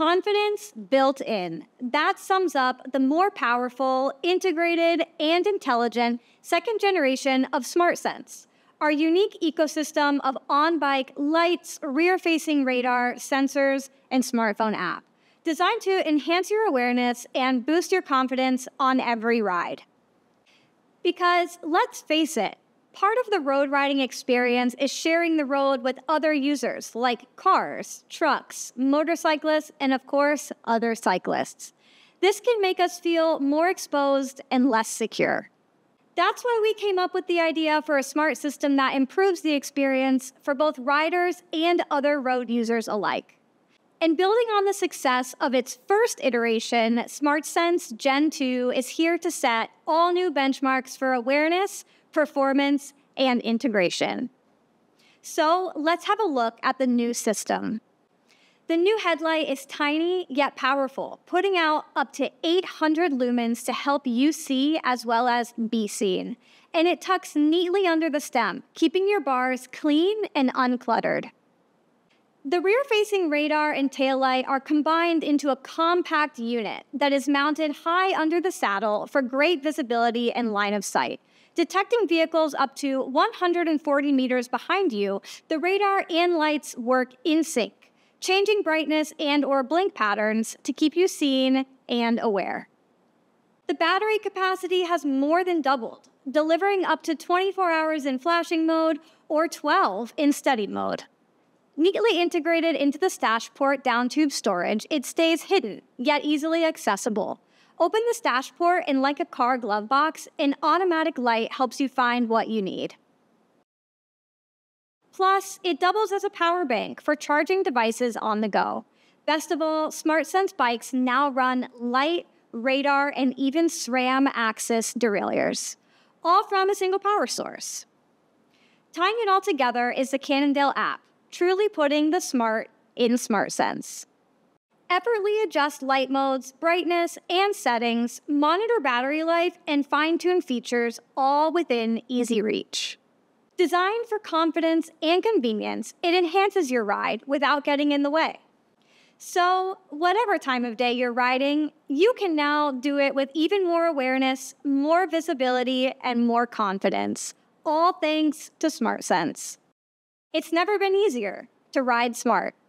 Confidence built in. That sums up the more powerful, integrated, and intelligent second generation of SmartSense, our unique ecosystem of on-bike lights, rear-facing radar, sensors, and smartphone app, designed to enhance your awareness and boost your confidence on every ride. Because let's face it, part of the road riding experience is sharing the road with other users like cars, trucks, motorcyclists, and of course, other cyclists. This can make us feel more exposed and less secure. That's why we came up with the idea for a smart system that improves the experience for both riders and other road users alike. And building on the success of its first iteration, SmartSense Gen 2 is here to set all new benchmarks for awareness, performance, and integration. So let's have a look at the new system. The new headlight is tiny yet powerful, putting out up to 800 lumens to help you see as well as be seen. And it tucks neatly under the stem, keeping your bars clean and uncluttered. The rear-facing radar and taillight are combined into a compact unit that is mounted high under the saddle for great visibility and line of sight. Detecting vehicles up to 140 meters behind you, the radar and lights work in sync, changing brightness and/or blink patterns to keep you seen and aware. The battery capacity has more than doubled, delivering up to 24 hours in flashing mode or 12 in steady mode. Neatly integrated into the stash port downtube storage, it stays hidden, yet easily accessible. Open the stash port and like a car glove box, an automatic light helps you find what you need. Plus, it doubles as a power bank for charging devices on the go. Best of all, SmartSense bikes now run light, radar, and even SRAM AXS derailleurs, all from a single power source. Tying it all together is the Cannondale app, truly putting the smart in SmartSense. Effortlessly adjust light modes, brightness, and settings, monitor battery life, and fine-tune features all within easy reach. Designed for confidence and convenience, it enhances your ride without getting in the way. So, whatever time of day you're riding, you can now do it with even more awareness, more visibility, and more confidence, all thanks to SmartSense. It's never been easier to ride smart.